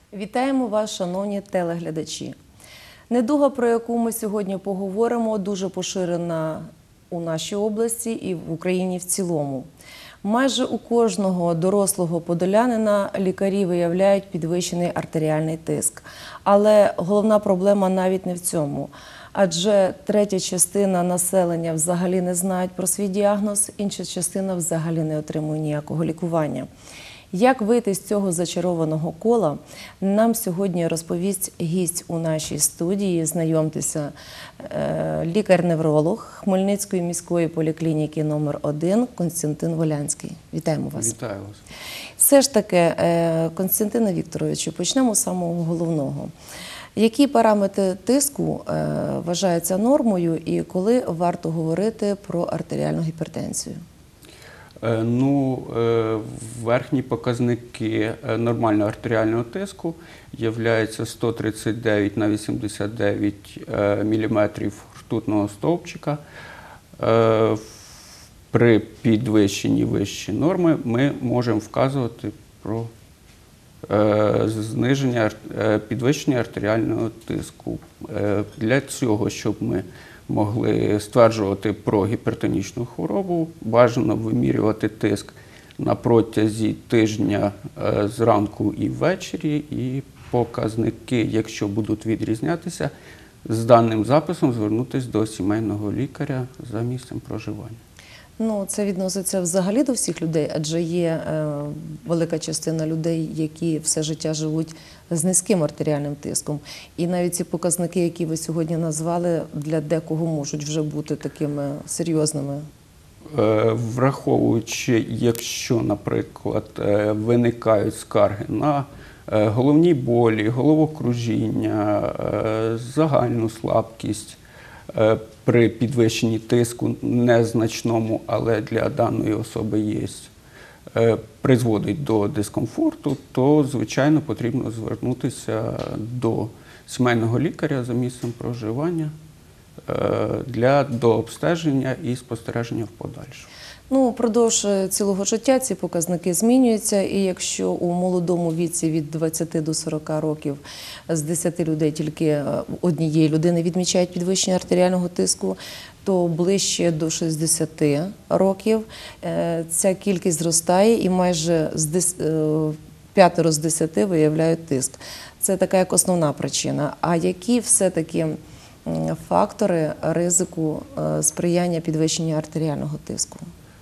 Вітаємо вас, шановні телеглядачі. Недуга, про яку ми сьогодні поговоримо, дуже поширена у нашій області і в Україні в цілому. Майже у кожного дорослого подолянина лікарі виявляють підвищений артеріальний тиск. Але головна проблема навіть не в цьому. Адже третя частина населення взагалі не знають про свій діагноз, інша частина взагалі не отримує ніякого лікування. Як вийти з цього зачарованого кола, нам сьогодні розповість гість у нашій студії. Знайомтеся, лікар-невролог Хмельницької міської поліклініки номер 1 Костянтин Волянський. Вітаємо вас. Вітаю вас. Все ж таки, Костянтине Вікторовичу, почнемо з самого головного. Які параметри тиску вважаються нормою і коли варто говорити про артеріальну гіпертензію? Верхні показники нормального артеріального тиску являються 139 на 89 мм ртутного стовпчика. При підвищенні вищої норми ми можемо вказувати про підвищення артеріального тиску. Для цього, щоб ми могли стверджувати про гіпертонічну хворобу, бажано вимірювати тиск на протязі тижня зранку і ввечері, і показники, якщо будуть відрізнятися, з даним записом звернутися до сімейного лікаря за місцем проживання. Це відноситься взагалі до всіх людей, адже є велика частина людей, які все життя живуть з низьким артеріальним тиском. І навіть ці показники, які ви сьогодні назвали, для декого можуть вже бути такими серйозними. Враховуючи, якщо, наприклад, виникають скарги на головні болі, головокружіння, загальну слабкість, при підвищенні тиску незначному, але для даної особи є, призводить до дискомфорту, то, звичайно, потрібно звернутися до сімейного лікаря за місцем проживання для дообстеження і спостереження в подальшому. Впродовж цілого життя ці показники змінюються, і якщо у молодому віці від 20 до 40 років з 10 людей тільки однієї людини відмічають підвищення артеріального тиску, то ближче до 60 років ця кількість зростає і майже 5 з 10 виявляють тиск. Це така як основна причина. А які все-таки фактори ризику сприяння підвищенню артеріального тиску?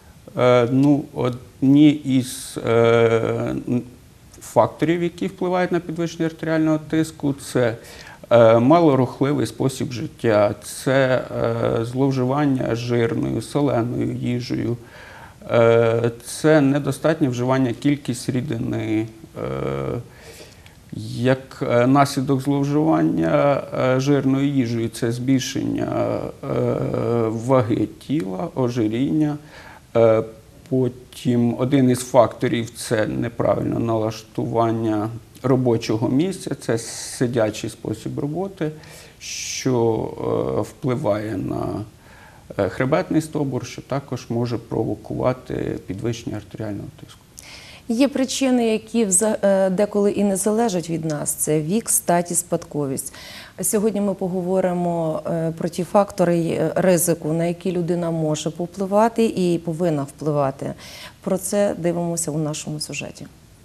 Одні із факторів, які впливають на підвищення артеріального тиску, це малорухливий спосіб життя, це зловживання жирною, соленою їжею, це недостатнє вживання кількості рідини. Як наслідок зловживання жирною їжею – це збільшення ваги тіла, ожиріння. Потім один із факторів – це неправильне налаштування робочого місця, це сидячий спосіб роботи, що впливає на хребетний стовбур, що також може провокувати підвищення артеріального тиску. Є причини, які деколи і не залежать від нас – це вік, стать і спадковість. Сьогодні ми поговоримо про ті фактори ризику, на які людина може повпливати і повинна впливати. Про це дивимося у нашому сюжеті.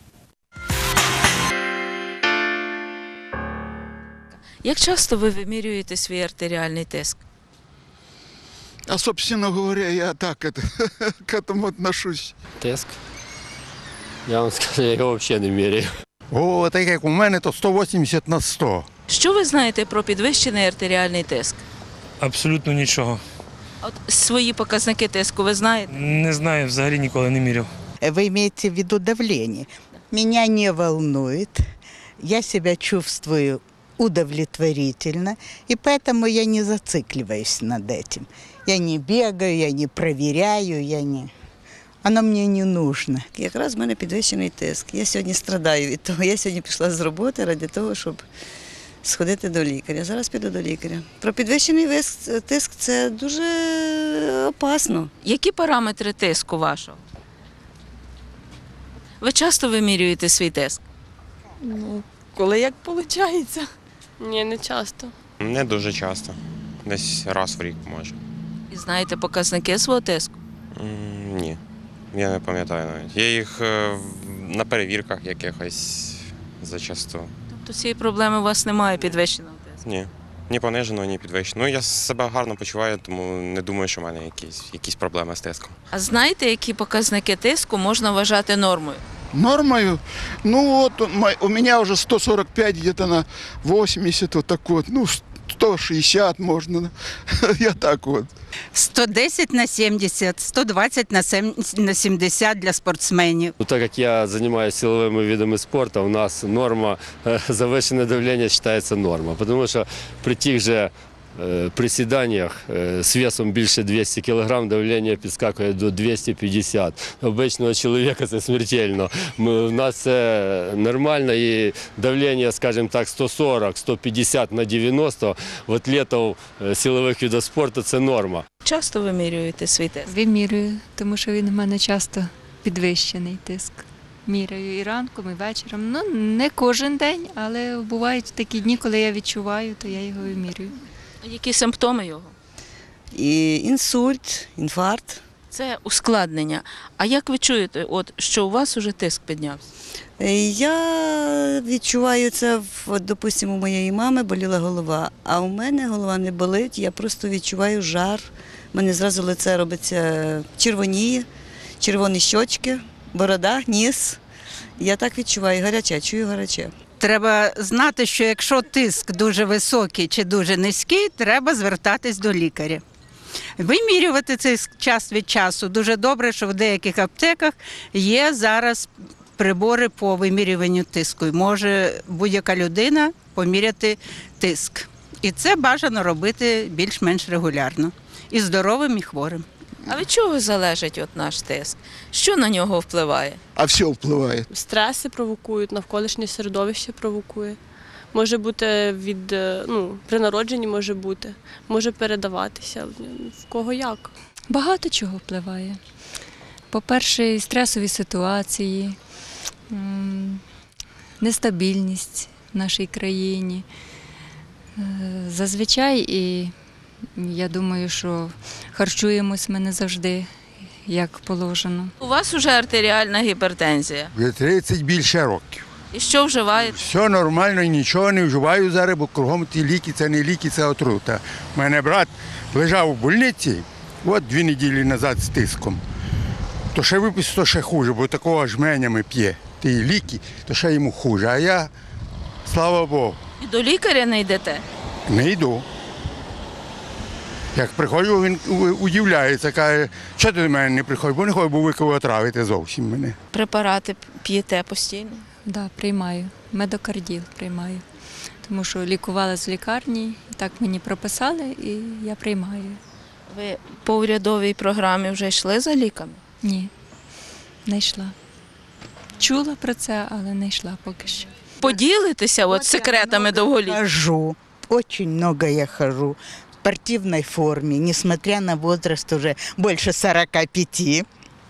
Як часто ви вимірюєте свій артеріальний тиск? А, собственно говоря, я так к этому отношусь. Тиск? Я вам скажу, я його взагалі не міряю. Так як у мене, то 180 на 100. Що ви знаєте про підвищений артеріальний тиск? Абсолютно нічого. От свої показники тиску ви знаєте? Не знаю, взагалі ніколи не міряв. Вы имеете в виду давление? Меня не волнует, я себя чувствую удовлетворительно, и поэтому я не зацикливаюсь над этим. Я не бегаю, я не проверяю, Воно мені не нужно. Якраз в мене підвищений тиск. Я сьогодні страдаю від того. Я сьогодні пішла з роботи ради того, щоб сходити до лікаря. Зараз піду до лікаря. Про підвищений тиск – це дуже опасно. Які параметри тиску вашого? Ви часто вимірюєте свій тиск? Коли як виходить. Ні, не часто. Не дуже часто. Десь раз в рік, може. І знаєте показники свого тиску? Ні, я не пам'ятаю навіть. Я їх на перевірках якихось зачасту. Тобто цієї проблеми у вас немає підвищеного тиску? Ні. Ні пониженого, ні підвищеного. Ну, я себе гарно почуваю, тому не думаю, що в мене якісь проблеми з тиском. А знаєте, які показники тиску можна вважати нормою? Нормою? Ну вот, у меня уже 145 где-то на 80, вот так вот. Ну, 160 можно. Я так вот. 110 на 70, 120 на 70 для спортсменів. Ну, так как я занимаюсь силовыми видами спорта, у нас норма, завышенное давление считается норма. Потому что при тех же приседаннях з весом більше 200 кг давлення підскакує до 250. Обичного чоловіка це смертельно. У нас це нормально і давлення, скажімо так, 140-150 на 90 в атлетів силових видів спорту це норма. Часто вимірюєте свій тиск? Вимірюю, тому що він у мене часто підвищений тиск. Міряю і ранком, і вечором. Ну, не кожен день, але бувають такі дні, коли я відчуваю, то я його вимірюю. Які симптоми його? І інсульт, інфаркт. Це ускладнення. А як ви чуєте, що у вас уже тиск піднявся? Я відчуваю це, допустимо, у моєї мами боліла голова, а у мене голова не болить, я просто відчуваю жар. У мене зразу лице робиться червоніє, червоні щочки, борода, ніс. Я так відчуваю, гаряче, чую гаряче. Треба знати, що якщо тиск дуже високий чи дуже низький, треба звертатись до лікаря. Вимірювати цей час від часу. Дуже добре, що в деяких аптеках є зараз прибори по вимірюванню тиску. Може будь-яка людина поміряти тиск. І це бажано робити більш-менш регулярно. І здоровим, і хворим. А від чого залежить наш тиск? Що на нього впливає? А все впливає. Стреси провокують, навколишнє середовище провокує. Може бути при народженні може передаватися. В кого як? Багато чого впливає. По-перше, стресові ситуації, нестабільність в нашій країні. Зазвичай, і я думаю, що харчуємось ми не завжди, як положено. У вас вже артеріальна гіпертензія. Вже 30 більше років. І що вживаєте? Все нормально, нічого не вживаю зараз, бо кругом ті ліки, це не ліки, це отрута. У мене брат лежав у больниці, 2 неділі назад з тиском. То ще виписав, то ще хуже, бо такого жменями п'є. Ті ліки, то ще йому хуже. А я, слава Богу. І до лікаря не йдете? Не йду. Як приходжу, він удивляється, каже, що ти до мене не приходиш, бо не хочу, бо ви отравите зовсім мене. Препарати п'єте постійно? Так, да, приймаю. Медокарділ приймаю. Тому що лікувала з лікарні, і так мені прописали, і я приймаю. Ви по урядовій програмі вже йшли за ліками? Ні, не йшла. Чула про це, але не йшла поки що. Поділитеся секретами довголіття? Хожу, очень много я хожу. В спортивной форме, несмотря на возраст уже больше 45.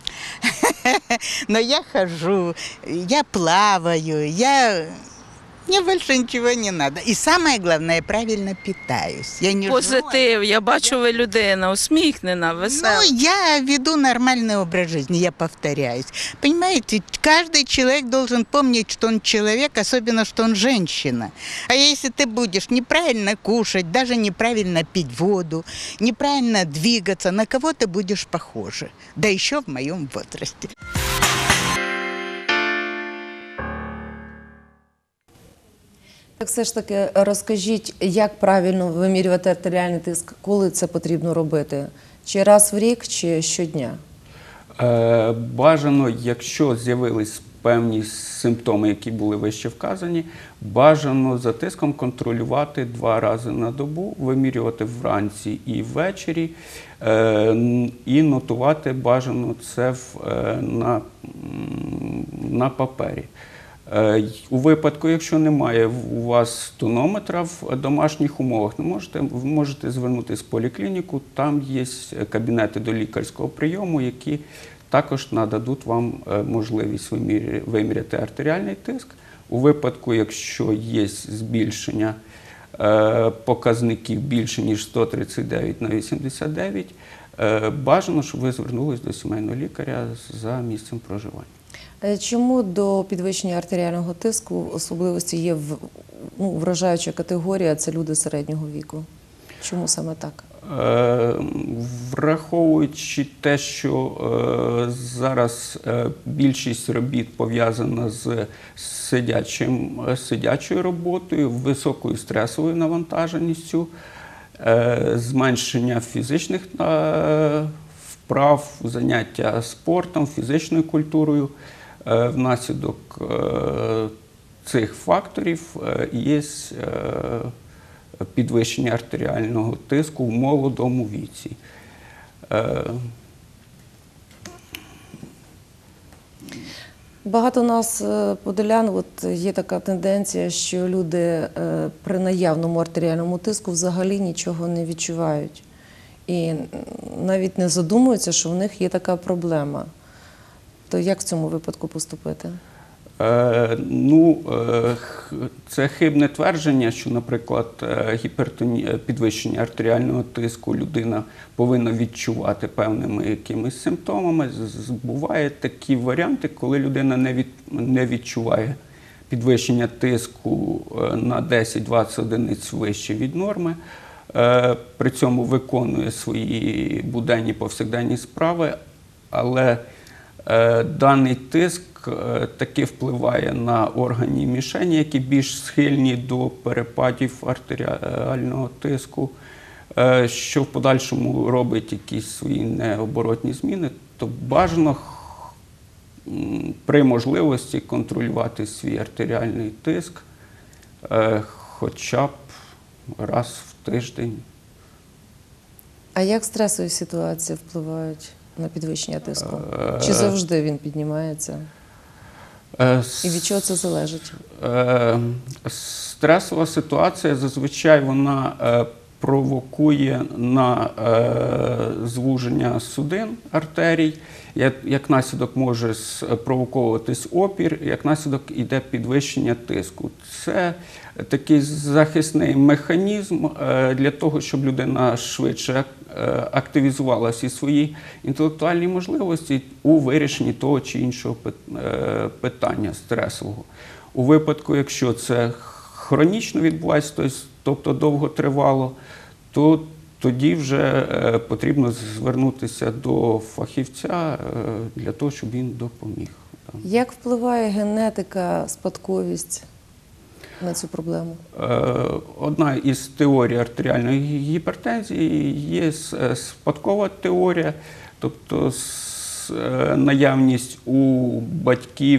Но я хожу, я плаваю, мне больше ничего не надо. И самое главное, я правильно питаюсь. Я не Позитив, я бачу, ви людина усміхнена, весела. Ну, я веду нормальный образ жизни, я повторяюсь. Понимаете, каждый человек должен помнить, что он человек, особенно, что он женщина. А если ты будешь неправильно кушать, даже неправильно пить воду, неправильно двигаться, на кого ты будешь похожа? Да еще в моем возрасте. Так все ж таки розкажіть, як правильно вимірювати артеріальний тиск, коли це потрібно робити? Чи раз в рік, чи щодня? Бажано, якщо з'явились певні симптоми, які були вище вказані, бажано за тиском контролювати 2 рази на добу, вимірювати вранці і ввечері, і нотувати бажано це на папері. У випадку, якщо немає у вас тонометра в домашніх умовах, ви можете звернутися в поліклініку, там є кабінети до лікарського прийому, які також нададуть вам можливість виміряти артеріальний тиск. У випадку, якщо є збільшення показників більше, ніж 139 на 89, бажано, щоб ви звернулись до сімейного лікаря за місцем проживання. Чому до підвищення артеріального тиску особливості є вражаюча категорія – це люди середнього віку? Чому саме так? Враховуючи те, що зараз більшість робіт пов'язана з сидячою роботою, високою стресовою навантаженістю, зменшення фізичних вправ, заняття спортом, фізичною культурою, внаслідок цих факторів є підвищення артеріального тиску в молодому віці. Багато у нас подолян, є така тенденція, що люди при наявному артеріальному тиску взагалі нічого не відчувають. І навіть не задумуються, що в них є така проблема. То як в цьому випадку поступити? Це хибне твердження, що, наприклад, підвищення артеріального тиску людина повинна відчувати певними якимись симптомами. Бувають такі варіанти, коли людина не відчуває підвищення тиску на 10-20 одиниць вище від норми, при цьому виконує свої буденні повсякденні справи, але даний тиск таки впливає на органи мішені, які більш схильні до перепадів артеріального тиску, що в подальшому робить якісь свої необоротні зміни, то бажано при можливості контролювати свій артеріальний тиск хоча б раз в тиждень. А як стресові ситуації впливають на підвищення тиску? Чи завжди він піднімається? І від чого це залежить? Стресова ситуація зазвичай вона провокує на звуження судин, артерій, як наслідок може спровоковуватись опір, як наслідок іде підвищення тиску. Це такий захисний механізм для того, щоб людина швидше активізувала всі свої інтелектуальні можливості у вирішенні того чи іншого питання стресового. У випадку, якщо це хронічно відбувається, тобто довготривало, то тоді вже потрібно звернутися до фахівця для того, щоб він допоміг. Як впливає генетика, спадковість на цю проблему? Одна із теорій артеріальної гіпертензії є спадкова теорія, тобто наявність у батьків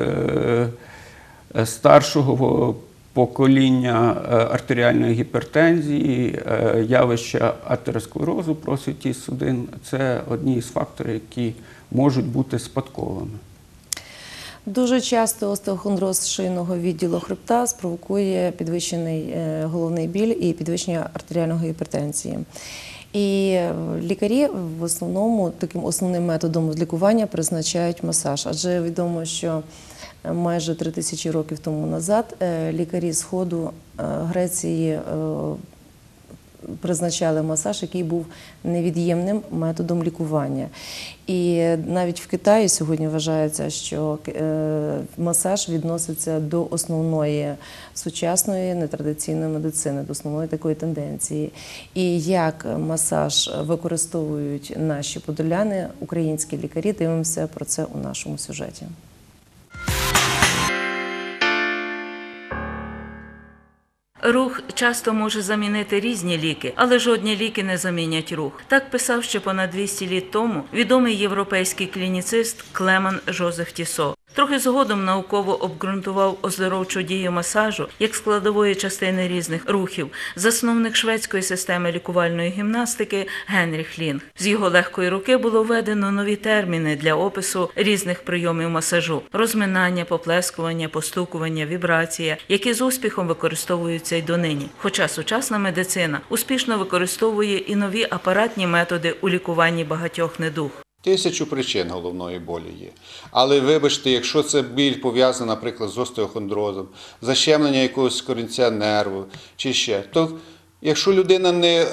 старшого покоління артеріальної гіпертензії, явища атеросклерозу просвіті судин – це одні із факторів, які можуть бути спадковими. Дуже часто остеохондроз шийного відділу хребта спровокує підвищений головний біль і підвищення артеріальної гіпертензії. І лікарі в основному таким основним методом лікування призначають масаж. Адже відомо, що майже 3000 років тому назад лікарі Сходу Греції призначали масаж, який був невід'ємним методом лікування. І навіть в Китаї сьогодні вважається, що масаж відноситься до основної сучасної нетрадиційної медицини, до основної такої тенденції. І як масаж використовують наші подоляни, українські лікарі, дивимося про це у нашому сюжеті. Рух часто може замінити різні ліки, але жодні ліки не замінять рух. Так писав ще понад 200 літ тому відомий європейський клініцист Клеман Жозеф Тісо. Трохи згодом науково обґрунтував оздоровчу дію масажу як складової частини різних рухів засновник шведської системи лікувальної гімнастики Генріх Лінг. З його легкої руки було введено нові терміни для опису різних прийомів масажу – розминання, поплескування, постукування, вібрація, які з успіхом використовуються й донині. Хоча сучасна медицина успішно використовує і нові апаратні методи у лікуванні багатьох недуг. 1000 причин головної болі є. Але вибачте, якщо це біль пов'язана, наприклад, з остеохондрозом, защемлення якогось корінця нерву чи ще, то якщо людина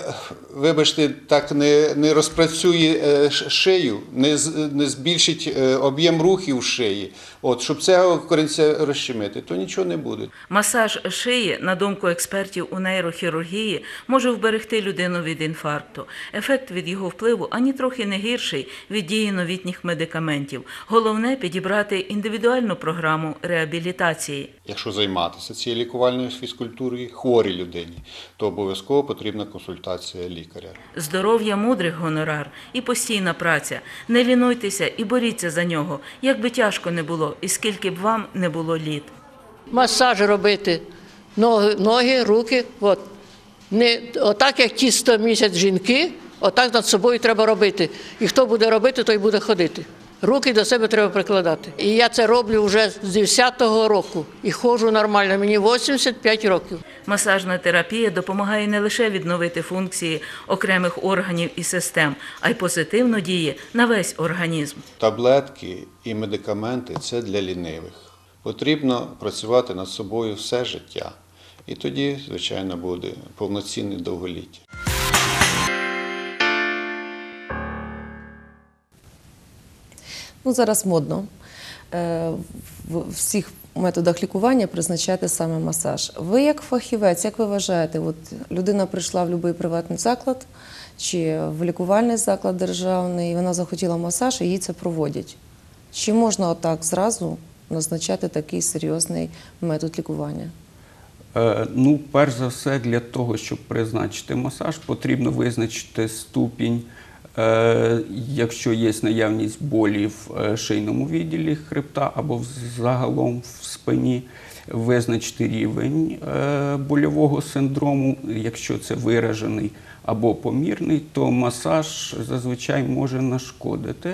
не розпрацює шию, не збільшить об'єм рухів в шиї, щоб цього корінця розщемити, то нічого не буде. Масаж шиї, на думку експертів у нейрохірургії, може вберегти людину від інфаркту. Ефект від його впливу ані трохи не гірший від дії новітніх медикаментів. Головне – підібрати індивідуальну програму реабілітації. Якщо займатися цією лікувальною фізкультурою хворій людині, то обов'язково потрібна консультація лікаря. Здоров'я мудрих гонорар і постійна праця. Не лінуйтеся і боріться за нього, як би тяжко не було і скільки б вам не було літ. Масаж робити, ноги, руки, отак, як ті 100 місяць жінки, отак над собою треба робити. І хто буде робити, той буде ходити. Руки до себе треба прикладати. І я це роблю вже з 10-го року. І ходжу нормально, мені 85 років. Масажна терапія допомагає не лише відновити функції окремих органів і систем, а й позитивно діє на весь організм. Таблетки і медикаменти – це для лінивих. Потрібно працювати над собою все життя. І тоді, звичайно, буде повноцінне довголіття. Зараз модно в всіх методах лікування призначати саме масаж. Ви як фахівець, як ви вважаєте, людина прийшла в будь-який приватний заклад чи в лікувальний заклад державний, і вона захотіла масаж, і їй це проводять. Чи можна отак зразу назначати такий серйозний метод лікування? Перш за все, для того, щоб призначити масаж, потрібно визначити ступінь, якщо є наявність болі в шийному відділі хребта або загалом в спині, визначити рівень больового синдрому. Якщо це виражений або помірний, то масаж зазвичай може нашкодити.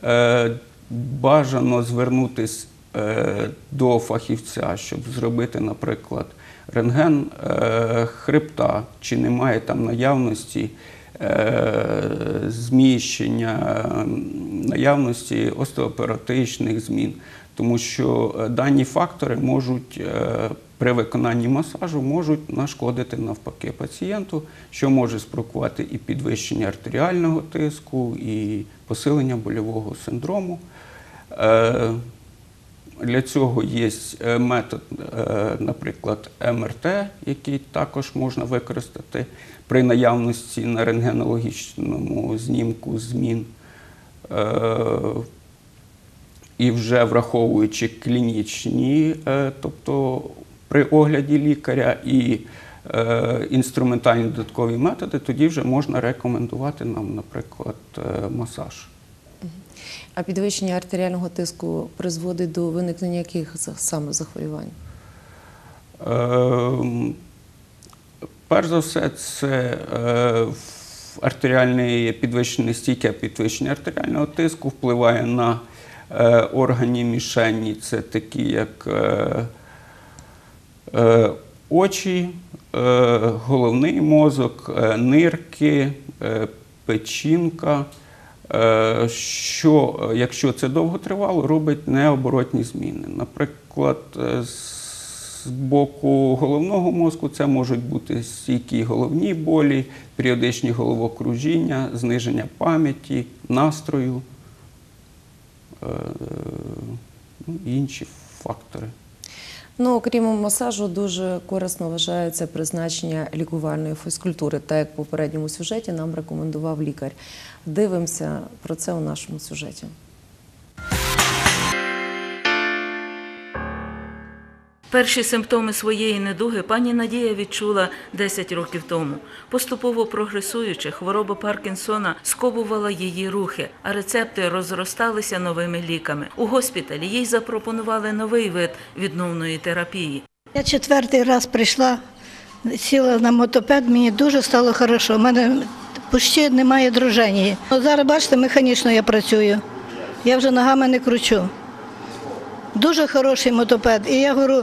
Бажано звернутися до фахівця, щоб зробити, наприклад, рентген хребта, чи немає там наявності зміщення, наявності остеопоротичних змін. Тому що дані фактори можуть при виконанні масажу можуть нашкодити навпаки пацієнту, що може спровокувати і підвищення артеріального тиску, і посилення больового синдрому. Для цього є метод, наприклад, МРТ, який також можна використати при наявності на рентгенологічному знімку змін. І вже враховуючи клінічні, тобто при огляді лікаря і інструментальні додаткові методи, тоді вже можна рекомендувати нам, наприклад, масаж. А підвищення артеріального тиску призводить до виникнення яких саме захворювань? Перш за все, це підвищення, стійке підвищення артеріального тиску впливає на органи мішені. Це такі, як очі, головний мозок, нирки, печінка. Що, якщо це довго тривало, робить необоротні зміни. Наприклад, з боку головного мозку це можуть бути стійкі головні болі, періодичні головокружіння, зниження пам'яті, настрою і інші фактори. Окрім масажу, дуже корисно вважається призначення лікувальної фізкультури, так як в попередньому сюжеті нам рекомендував лікар. Дивимося про це у нашому сюжеті. Перші симптоми своєї недуги пані Надія відчула 10 років тому. Поступово прогресуючи, хвороба Паркінсона сковувала її рухи, а рецепти розросталися новими ліками. У госпіталі їй запропонували новий вид відновної терапії. Я 4-й раз прийшла, сіла на мотопед, мені дуже стало добре. У мене почти немає дрожання. Зараз, бачите, механічно я працюю. Я вже ногами не кручу. Дуже хороший мотопед. І я говорю,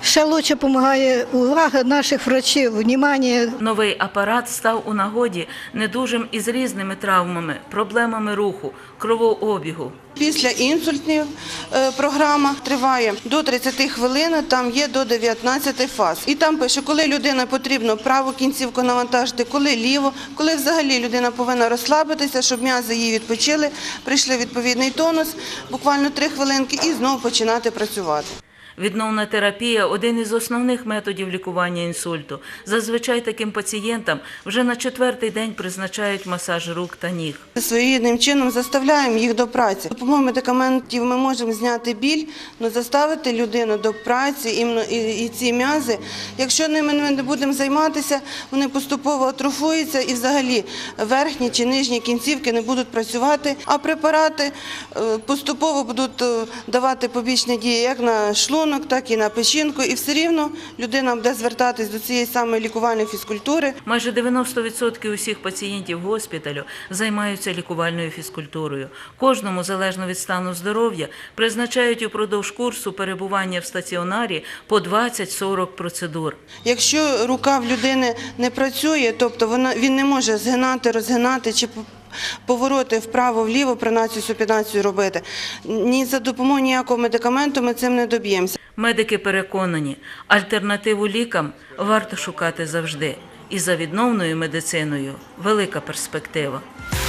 Ще краще допомагає увага наших врачів, внимання. Новий апарат став у нагоді недужим із різними травмами, проблемами руху, кровообігу. Після інсультів програма триває до 30 хвилин, там є до 19 фаз. І там пише, коли людина потрібно праву кінцівку навантажити, коли ліву, коли взагалі людина повинна розслабитися, щоб м'язи її відпочили, прийшли відповідний тонус, буквально 3 хвилинки і знову починати працювати. Відновна терапія – один із основних методів лікування інсульту. Зазвичай таким пацієнтам вже на 4-й день призначають масаж рук та ніг. Своєрідним чином заставляємо їх до праці. За допомогою медикаментів ми можемо зняти біль, але заставити людину до праці і ці м'язи. Якщо ними не будемо займатися, вони поступово атрофуються і взагалі верхні чи нижні кінцівки не будуть працювати, а препарати поступово будуть давати побічні дії як на шлунок, так і на печінку, і все рівно людина буде звертатись до цієї самої лікувальної фізкультури. Майже 90% усіх пацієнтів госпіталю займаються лікувальною фізкультурою. Кожному, залежно від стану здоров'я, призначають упродовж курсу перебування в стаціонарі по 20-40 процедур. Якщо рука в людини не працює, тобто він не може згинати, розгинати чи повороти вправо-вліво, пронацію-супінацію робити. Ні за допомогою ніякого медикаменту ми цим не доб'ємося. Медики переконані, альтернативу лікам варто шукати завжди. І за відновною медициною велика перспектива.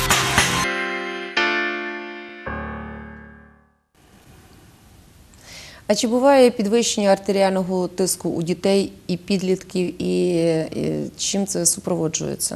А чи буває підвищення артеріального тиску у дітей і підлітків, і чим це супроводжується?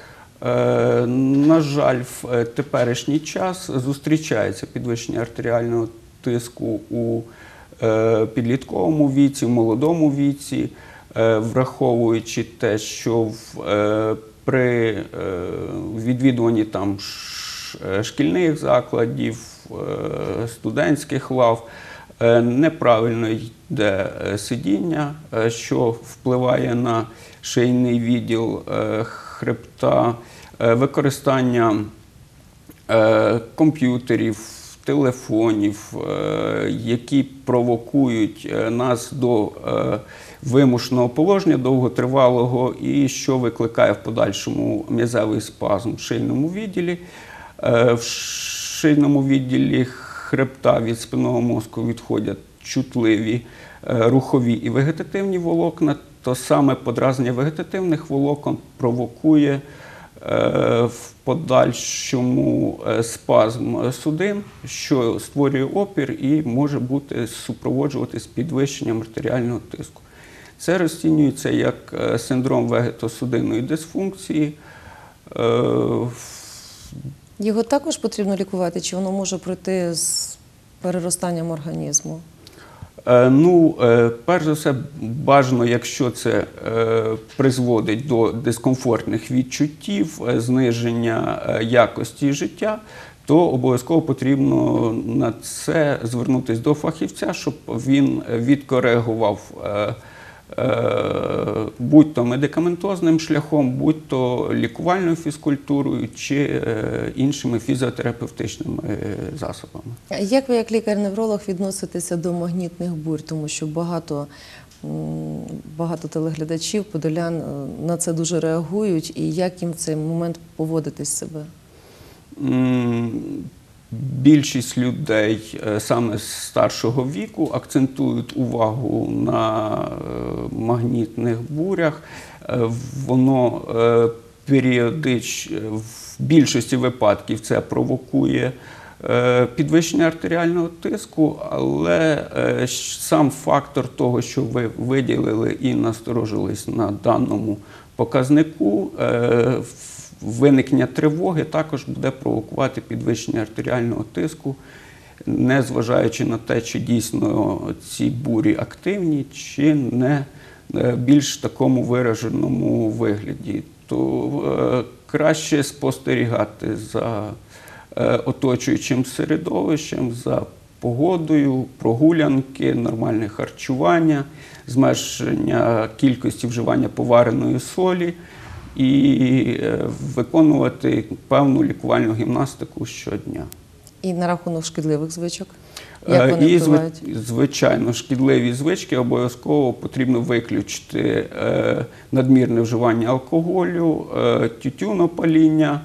На жаль, в теперішній час зустрічається підвищення артеріального тиску у підлітковому віці, в молодому віці, враховуючи те, що при відвідуванні там шкільних закладів, студентських лав неправильно йде сидіння, що впливає на шийний відділ хребта, використання комп'ютерів, телефонів, які провокують нас до вимушеного положення довготривалого і що викликає в подальшому м'язевий спазм в шийному відділі. В шийному відділі хребта від спинного мозку відходять чутливі рухові і вегетативні волокна, то саме подразнення вегетативних волокон провокує в подальшому спазм судин, що створює опір і може бути супроводжуватись підвищенням артеріального тиску. Це розцінюється як синдром вегетосудинної дисфункції. Його також потрібно лікувати, чи воно може пройти з переростанням організму? Перш за все, бажано, якщо це призводить до дискомфортних відчуттів, зниження якості життя, то обов'язково потрібно на це звернутися до фахівця, щоб він відкоригував будь-то медикаментозним шляхом, будь-то лікувальною фізкультурою чи іншими фізіотерапевтичними засобами. Як ви, як лікар-невролог, відноситеся до магнітних бурь? Тому що багато телеглядачів, подолян на це дуже реагують. І як їм в цей момент поводитись себе? Більшість людей саме з старшого віку акцентують увагу на магнітних бурях. Воно періодично, в більшості випадків це провокує підвищення артеріального тиску, але сам фактор того, що ви виділили і насторожились на даному показнику, виникнення тривоги також буде провокувати підвищення артеріального тиску, незважаючи на те, чи дійсно ці бурі активні, чи не більш такому вираженому вигляді. То краще спостерігати за оточуючим середовищем, за погодою, прогулянки, нормальне харчування, зменшення кількості вживання повареної солі і виконувати певну лікувальну гімнастику щодня. І на рахунок шкідливих звичок? Як вони І, впливають? звичайно, шкідливі звички обов'язково потрібно виключити надмірне вживання алкоголю, тютюнопаління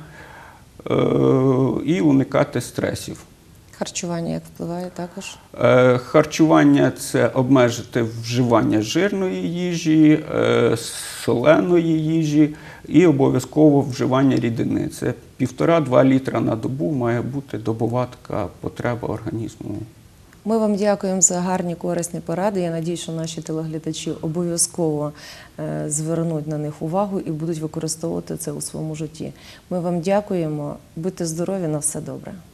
і уникати стресів. Харчування як впливає також? Харчування – це обмежити вживання жирної їжі, соленої їжі і обов'язково вживання рідини. Це 1,5-2 літра на добу має бути добова така потреба організму. Ми вам дякуємо за гарні, корисні поради. Я надію, що наші телеглядачі обов'язково звернуть на них увагу і будуть використовувати це у своєму житті. Ми вам дякуємо. Будьте здорові, на все добре.